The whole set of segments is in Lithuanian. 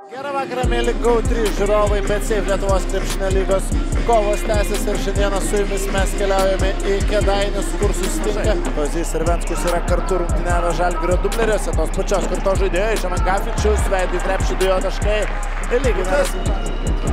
Gerą vakarą, mėly GO3 žiūrovai, BetSafe Lietuvos krepšinio lygos kovos tęsiasi ir šiandieną su jumis mes keliaujame į Kėdainius, kur susitinka Kozys ir Venckus yra kartu rungtyniavę Žalgirio dubleriuose, tos pačios kartos žaidėjai, Šamangafičius, veidų į krepšį 2 taškai ir lygina rezultatą.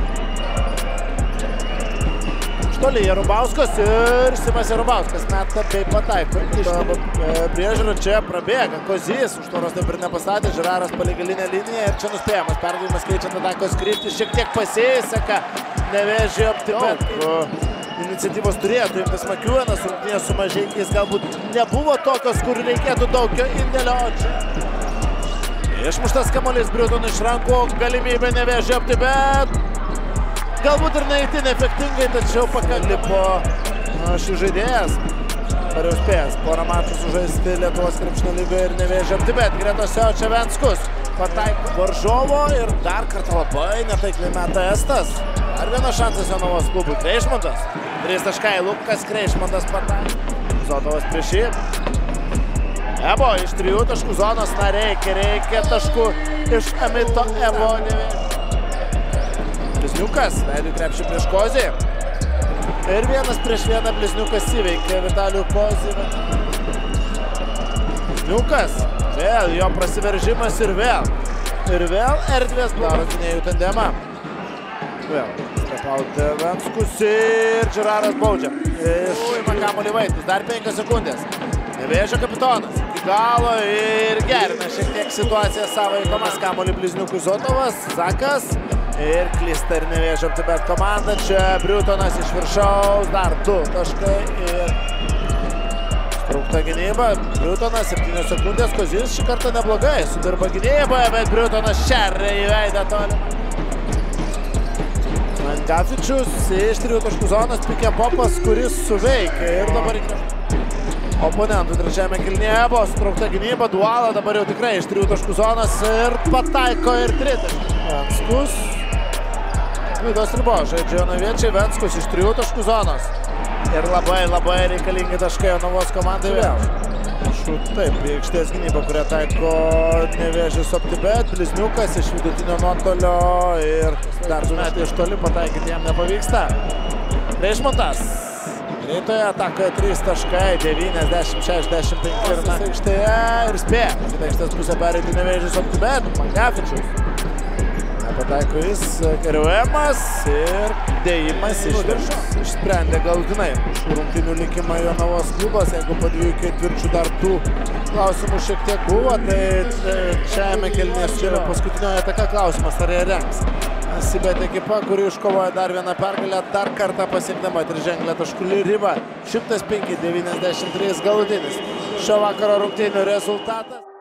Toli Jarubauskas ir Simas Jarubauskas meta bei pataiko. Priežiūra čia prabėga. Kozys už tvoros taip ir nepastatė. Žiraras palei galinę liniją ir čia nuspėjamas. Perdavimas keičiant atakos kryptį. Šiek tiek pasiseka. Nevėžė optibet. Iniciatyvos turėtų imtis Makiuenas. Rungtynės su Mažeikiais galbūt nebuvo tokios, kur reikėtų daugio indėlio. Išmuštas kamuolys Briutonui iš rankų. Galimybė Nevėžė optibet. Galbūt ir neįtin efektingai, tačiau pakankamai po šį žaidėjas. Ar jau spėjęs porą mačų sužaisti Lietuvos krepšinio lygoje ir Nevėžė optibet. Gretose čia Venckus pataiko varžovo ir dar kartą labai netaikliai meta Estas. Dar vienas šansas Jonavos klubui. Kreišmontas. 3 taškai. Lukas Kreišmontas pataiko. Zotovas prieš jį. Ebo iš 3 taškų zonos reikia taškų iš Amito Evo Nevėžė. Blizniukas, veidų krepšį prieš Kozį. Ir 1 prieš 1 Blizniukas įveikė Vitalijų Kozį. Blizniukas, vėl jo prasiveržimas ir vėl. Ir vėl erdvės daro gynėjų tandemą. Vėl stepautė Venckus ir Žiraras baudžia. Išuima kamuolį Vaitkus, dar 5 sekundės. Nevėžio kapitonas iki galo ir gerina šiek tiek situaciją savo įkomas kamuolį Blizniukui Zotovas, Zakas. Ir klysta ir Nevėžio optibet komanda. Čia Briutonas iš viršaus. Dar 2 taškai ir traukta gynyba. Briutonas 7 sekundės. Kozys šį kartą neblogai sudirba gynyboje, bet Briutonas šerė į veidą toli. Mangafičius iš 3 taškų zonos pikė popas, kuris suveikia. Ir dabar oponentų trečiame kėlinyje buvo sutraukta gynyba. Duala dabar jau tikrai iš 3 taškų zonos ir pataiko ir 3 taškai. Venckus. Vidos ribo žaidžia jonaviečiai. Venckus iš 3 taškų zonos. Ir labai reikalingi taškai Jonavos komandai vėl. Taip, į aikštės gynybą, kurią taiko Nevėžis optibet. Blizniukas iš vidutinio nuotolio ir dar 2 metai iš toli pataikyti jam nepavyksta. Kreišmontas. Greitoje atakoje 3 taškai, 90-65 ir aikštėje ir spėja. Kita aikštės pusė pereiti Nevėžis optibet. Mangafičius. Nepataiko jis, kariuojamas ir dėjimas iš viršaus. Išsprendė galutinai šių rungtynių likimą Jonavos klubas. Jeigu po 2 ketvirčių dar tų klausimų šiek tiek buvo, tai šiame kėlinės čia yra paskutinioje ataka klausimas, ar jie rengs. Sibet ekipa, kuri iškovoja dar vieną pergalę, dar kartą pasiekdama triženklę taškų ribą. 105-93 galutinis šio vakaro rungtynių rezultatas.